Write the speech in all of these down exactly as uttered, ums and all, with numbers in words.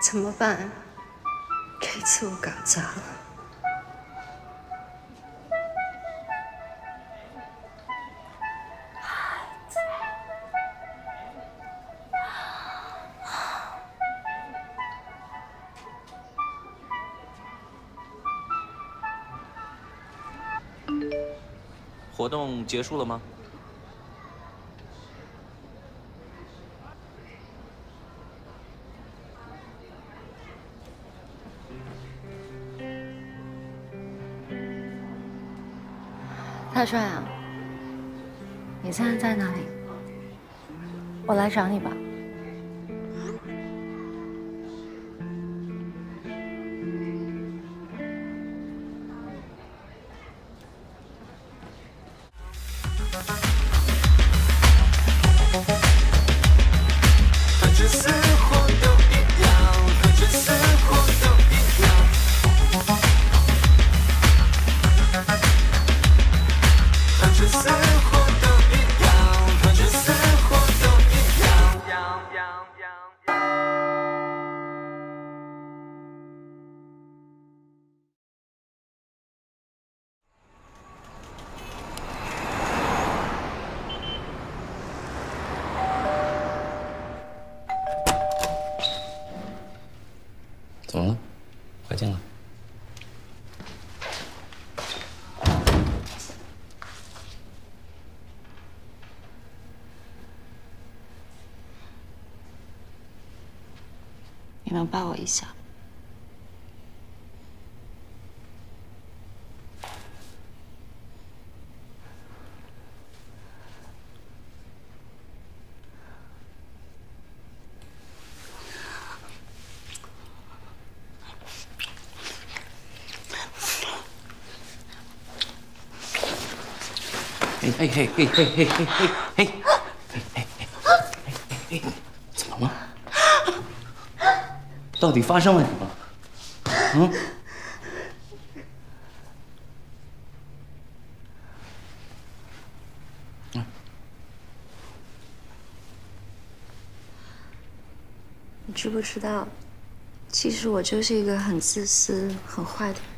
怎么办？这次我搞砸了。 活动结束了吗？ 大帅啊，你现在在哪里？我来找你吧。 和这似乎都一样，和这似乎都一样，和这似乎都一样，和这似乎都一样。 怎么了？快进来。 你能抱我一下？ 嘿嘿嘿嘿嘿嘿嘿嘿嘿嘿嘿嘿，怎么了？到底发生了什么？嗯？嗯。 你知不知道，其实我就是一个很自私、很坏的人。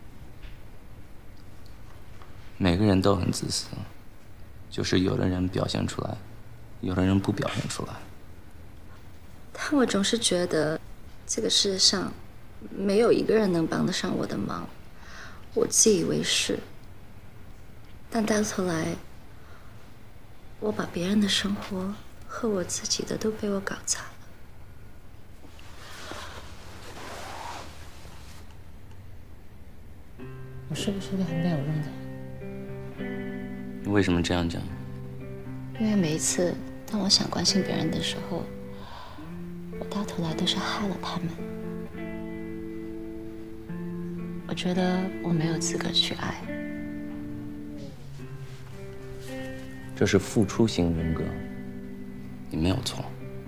每个人都很自私，就是有的人表现出来，有的人不表现出来。 但我总是觉得，这个世界上没有一个人能帮得上我的忙，我自以为是。但到头来，我把别人的生活和我自己的都被我搞砸了。 我是不是个很没有用的人？ 你为什么这样讲？ 因为每一次当我想关心别人的时候，我到头来都是害了他们。我觉得我没有资格去爱。 这是付出型人格，你没有错。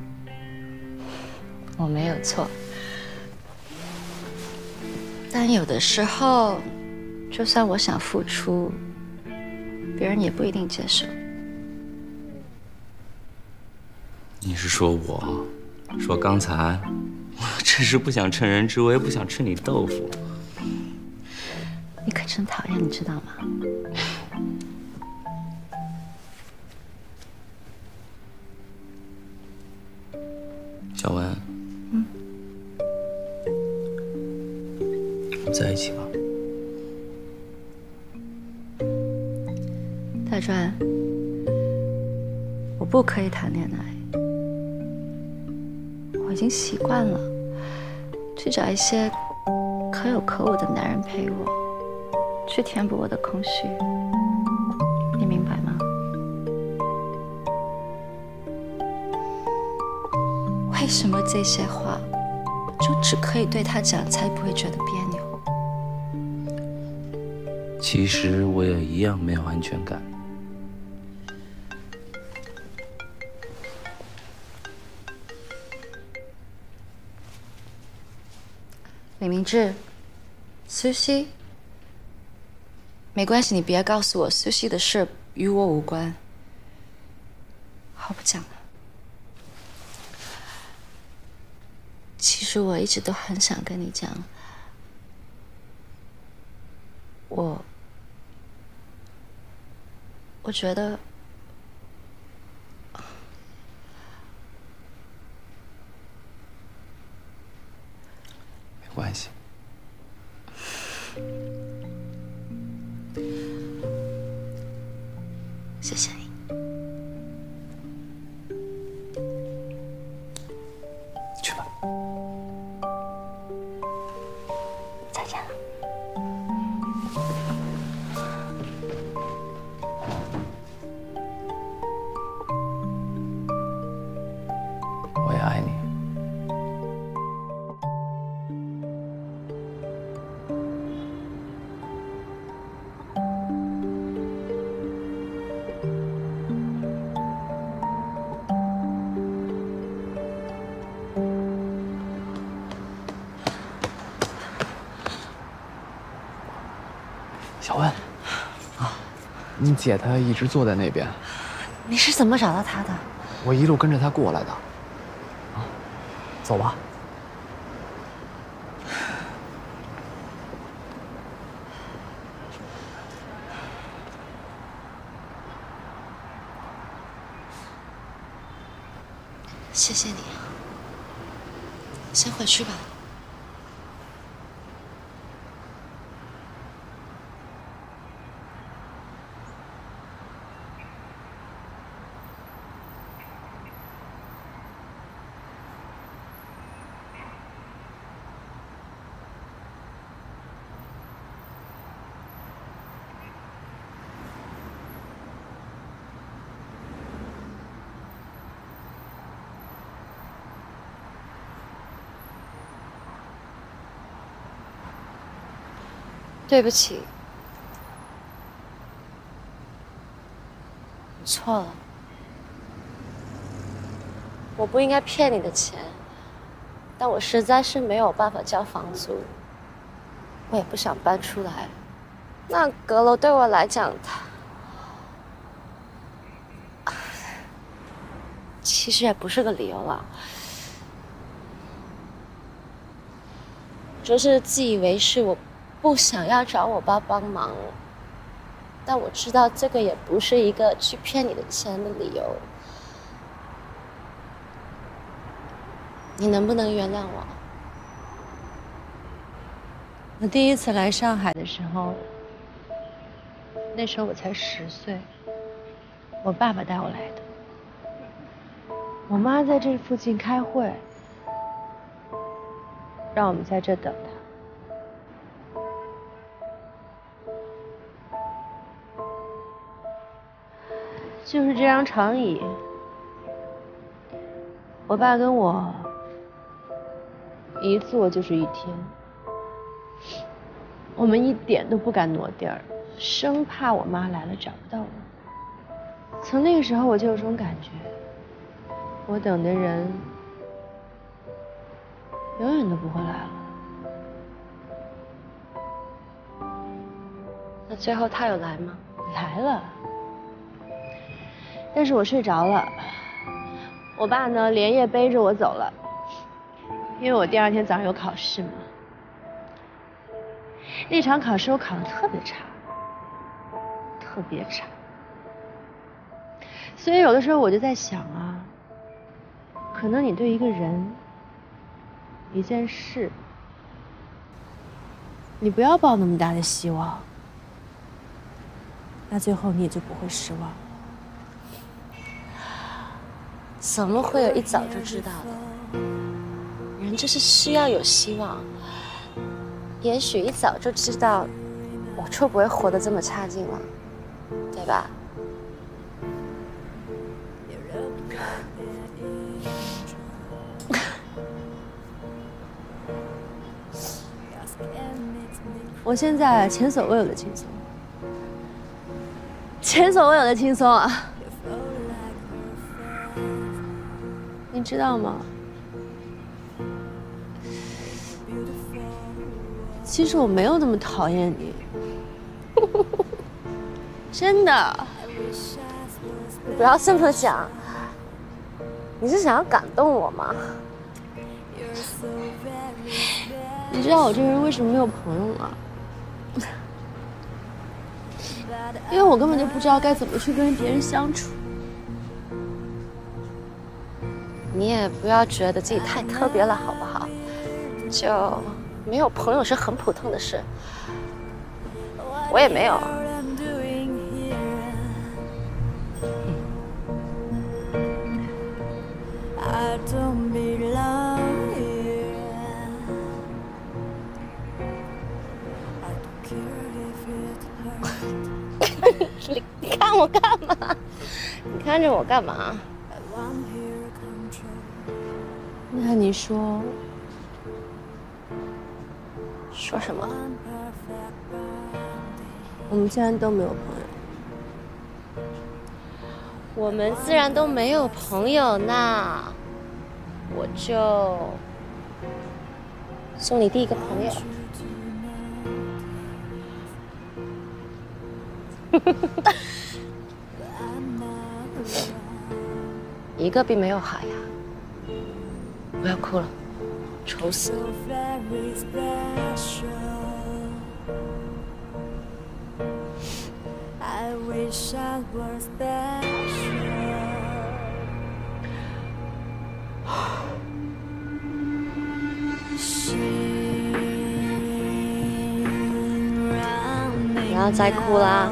我没有错，但有的时候，就算我想付出，别人也不一定接受。 你是说我？说刚才？我只是不想趁人之危，不想吃你豆腐。 你可真讨厌，你知道吗？ 小文， 嗯， 我们在一起吧。 大专，我不可以谈恋爱，我已经习惯了去找一些可有可无的男人陪我，去填补我的空虚，你明白吗？为什么这些话就只可以对他讲，才不会觉得别扭？ 其实我也一样没有安全感。 李明志，苏西，没关系，你别告诉我苏西的事与我无关。我不讲了。 其实我一直都很想跟你讲，我我觉得没关系。 谢谢你。 去吧。 再见了。 我也爱你。小文，啊，你姐她一直坐在那边， 你是怎么找到他的？ 我一路跟着她过来的。啊，走吧。 谢谢你，先回去吧。对不起，我错了，我不应该骗你的钱，但我实在是没有办法交房租，我也不想搬出来。那阁楼对我来讲，它其实也不是个理由啦，就是自以为是我。不想要找我爸帮忙，但我知道这个也不是一个去骗你的钱的理由。你能不能原谅我？ 我第一次来上海的时候，那时候我才十岁，我爸爸带我来的。我妈在这附近开会，让我们在这等她。就是这张长椅，我爸跟我一坐就是一天，我们一点都不敢挪地儿，生怕我妈来了找不到我。从那个时候我就有种感觉，我等的人永远都不会来了。 那最后他有来吗？ 来了。但是我睡着了，我爸呢连夜背着我走了，因为我第二天早上有考试嘛。那场考试我考得特别差，特别差。所以有的时候我就在想啊，可能你对一个人、一件事，你不要抱那么大的希望，那最后你也就不会失望。 怎么会有一早就知道的？人就是需要有希望。也许一早就知道，我就不会活得这么差劲了，对吧？ 我现在前所未有的轻松，前所未有的轻松啊！你知道吗？其实我没有那么讨厌你，真的。 你不要这么讲，你是想要感动我吗？ 你知道我这个人为什么没有朋友吗？因为我根本就不知道该怎么去跟别人相处。 你也不要觉得自己太特别了，好不好？就没有朋友是很普通的事，我也没有。你你看我干嘛？你看着我干嘛？ 那你说， 说什么？ 我们既然都没有朋友， 我们自然都没有朋友，那我就送你第一个朋友。一个并没有好呀，不要哭了，愁死了。不要再哭啦！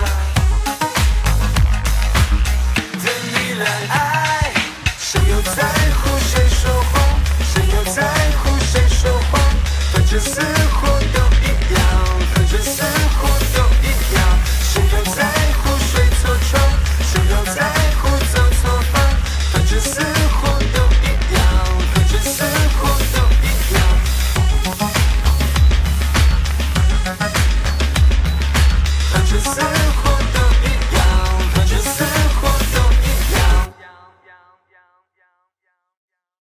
等你来爱，谁又在？